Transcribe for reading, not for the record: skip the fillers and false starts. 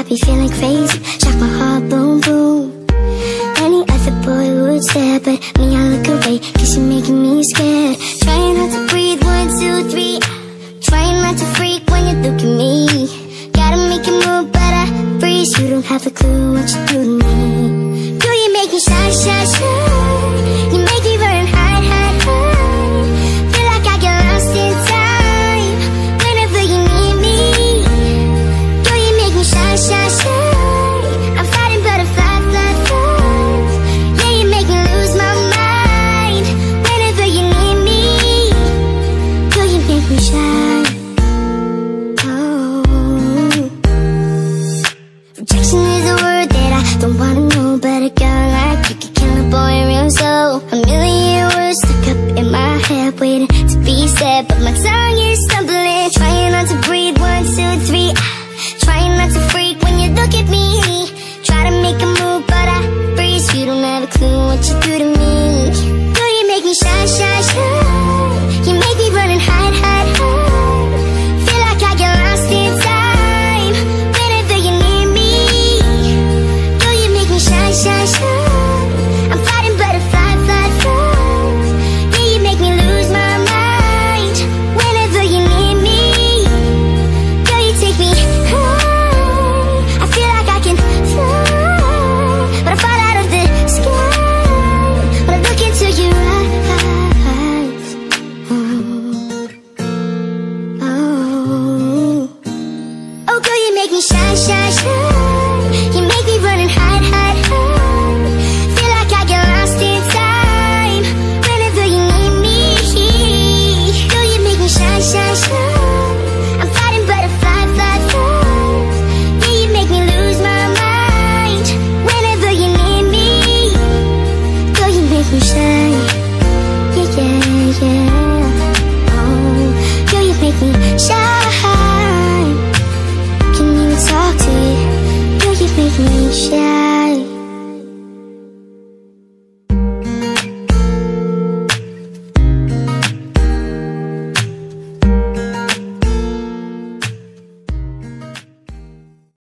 be feeling crazy, shock my heart, boom, boom. Any other boy would stare, but me, I look away, cause you're making me scared. Trying not to breathe, 1, 2, 3. Trying not to freak when you look at me. Gotta make you move, but I freeze. You don't have a clue what you do to me. Girl, you make me shy, shy, shy.